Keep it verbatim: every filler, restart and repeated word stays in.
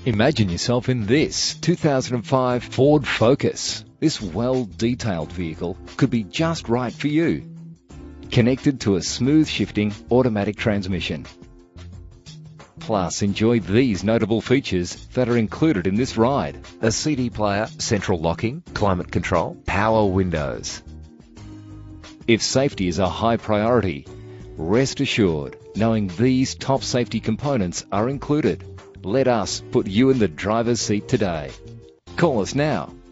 Imagine yourself in this two thousand five Ford Focus. This well-detailed vehicle could be just right for you. Connected to a smooth shifting automatic transmission. Plus, enjoy these notable features that are included in this ride: a C D player, central locking, climate control, power windows. If safety is a high priority, rest assured knowing these top safety components are included. Let us put you in the driver's seat today. Call us now.